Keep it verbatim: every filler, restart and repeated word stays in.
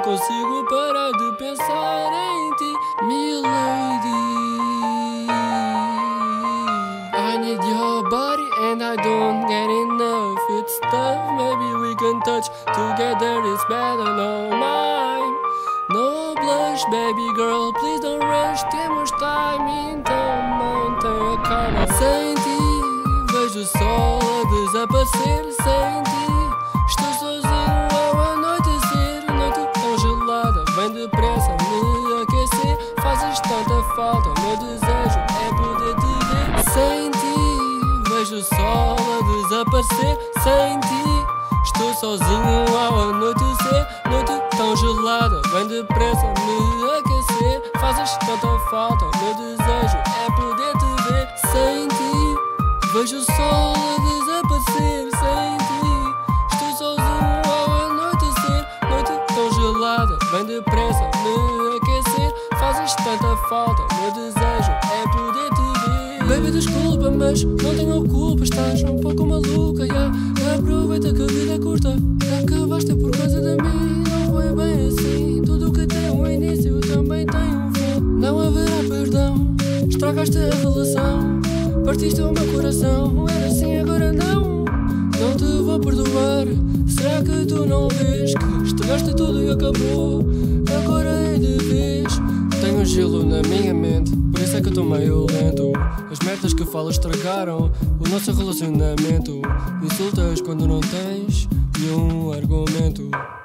consigo parar de pensar em ti, milady. I need your body and I don't get enough. It's tough, maybe we can touch together, it's better, no mine. No blush, baby girl, please don't rush. Temos time, então mantenha calma. Sem ti, vejo o sol a desaparecer. Sem ti, estou sozinho ao anoitecer. Noite tão gelada, vem depressa me aquecer. Fazes tanta falta, o meu desejo é poder te ver. Sem ti, vejo o sol a desaparecer. Sem ti, estou sozinho ao anoitecer. Noite tão gelada, vem depressa me aquecer. Fazes tanta falta, meu desejo é poder te ver. Sem ti, vejo o sol a desaparecer. Sem ti, estou sozinho ao anoitecer. Noite tão gelada, vem depressa me aquecer. Fazes tanta falta, meu desejo é poder te ver. Baby, desculpa, mas não tenho culpa. Estás um pouco maluca, yeah. Aproveita que a vida é curta. Acabaste por causa de mim, não foi bem assim. Tudo que tem um início também tem um fim. Não haverá perdão, estragaste a relação. Partiste o meu coração, era assim, agora não. Não te vou perdoar, será que tu não vês que estragaste tudo e acabou? Agora é de vez. Tenho gelo na minha mente, por isso é que eu tô meio lento. As merdas que falas estragaram o nosso relacionamento. Insultas quando não tens nenhum argumento.